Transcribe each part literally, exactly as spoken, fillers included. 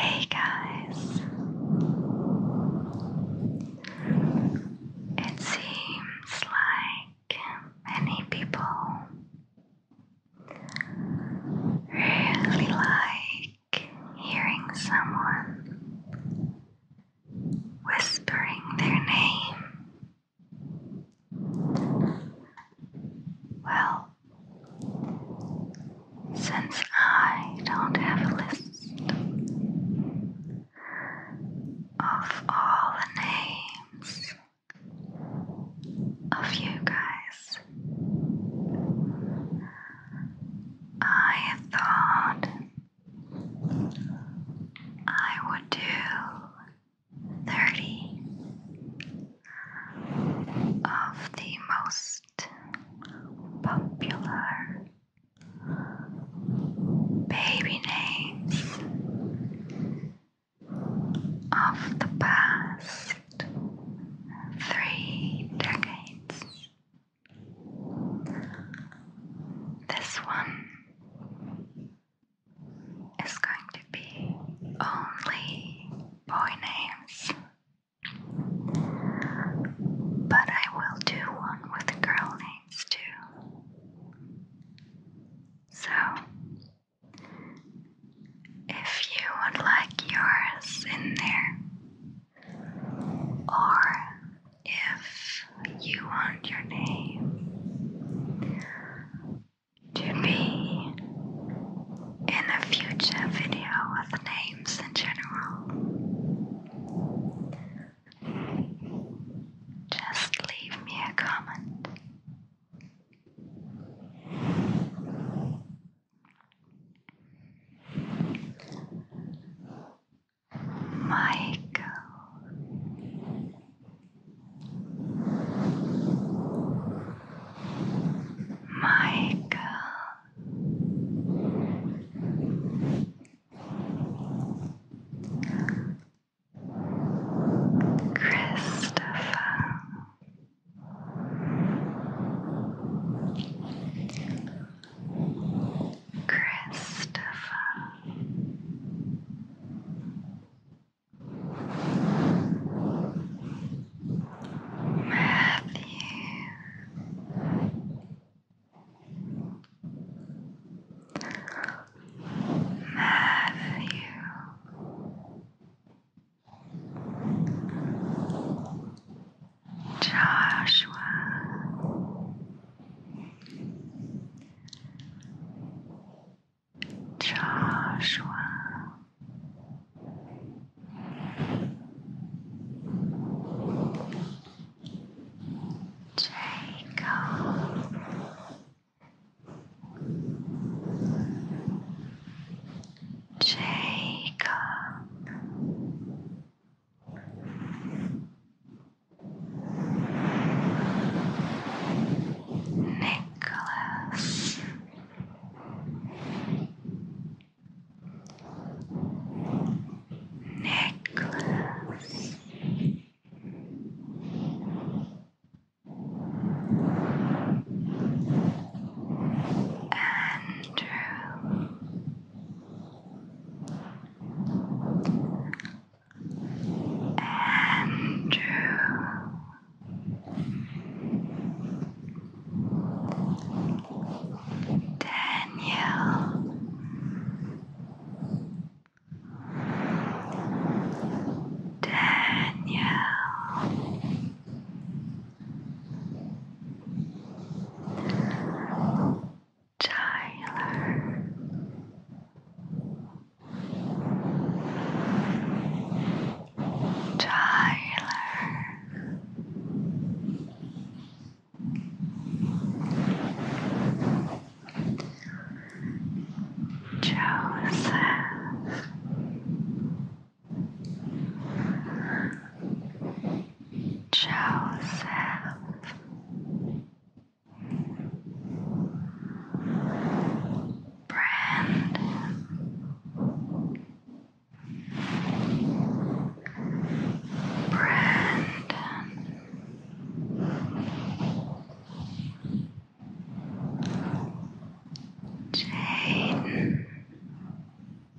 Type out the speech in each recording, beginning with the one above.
Hey guys, it seems like many people really like hearing someone whispering their name. Well, since I don't have a list of all the names of you guys, I thought I would do thirty of the most popular baby names of the past three decades. This one is going to be only boy names, but I will do one with girl names too. So, if you would like yours in there, or if you want your name to be in a future video with names in general, just leave me a comment. Michael, Michael, Christopher, Christopher, Matthew, Matthew, Joshua, Joshua, Jacob, Jacob, Nicholas, Nicholas, Andrew, Andrew, Daniel, Daniel, Tyler, Tyler, Joseph, Joseph, Brandon, Brandon, Jaden,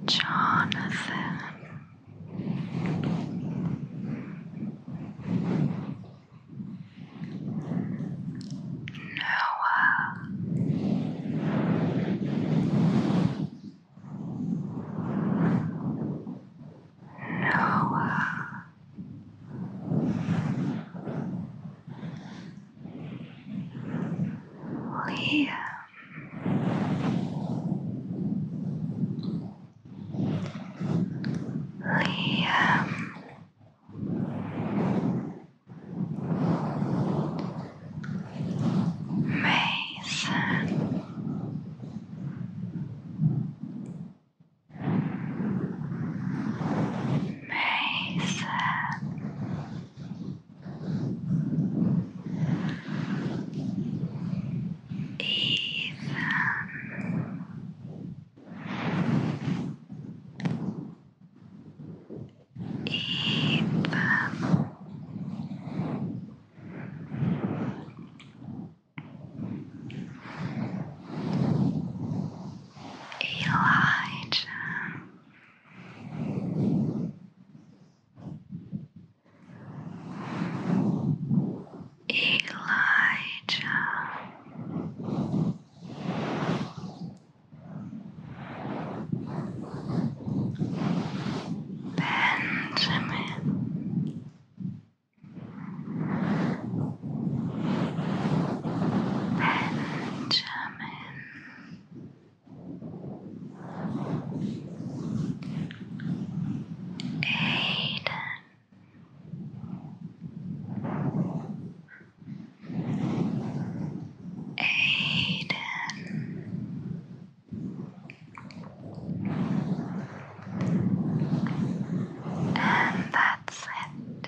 Jonathan, Noah, Noah, Liam, Liam, Mason, Mason, Ethan, Ethan, Elijah, Elijah, Benjamin, Benjamin, Aiden, Aiden, and that's it.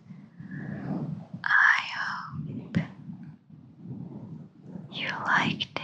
I hope you liked